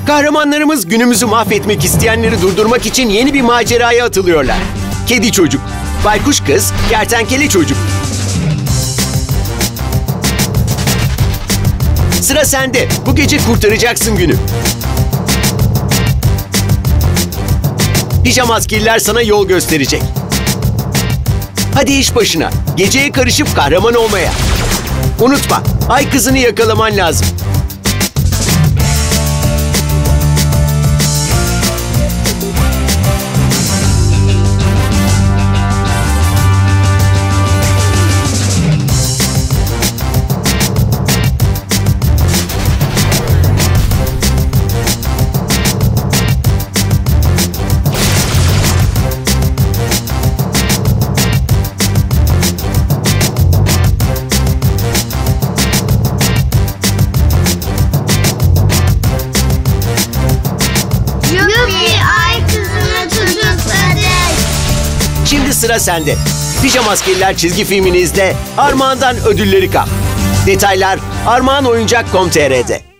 Kahramanlarımız günümüzü mahvetmek isteyenleri durdurmak için yeni bir maceraya atılıyorlar. Kedi çocuk, baykuş kız, kertenkele çocuk. Sıra sende. Bu gece kurtaracaksın günü. Pijamaskeliler sana yol gösterecek. Hadi iş başına. Geceye karışıp kahraman olmaya. Unutma, ay kızını yakalaman lazım. Şimdi sıra sende. Pijamaskeliler çizgi filmini izle, Armağan'dan ödülleri kap. Detaylar armağanoyuncak.com.tr'de.